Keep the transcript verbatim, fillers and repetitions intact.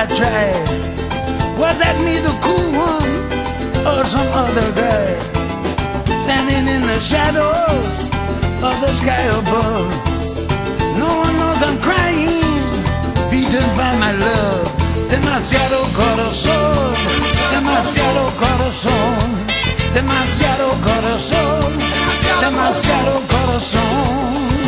I tried. Was that me, the cool one, or some other guy? Standing in the shadows of the sky above. No one knows I'm crying, beaten by my love. Demasiado corazón, demasiado corazón, demasiado corazón, demasiado corazón.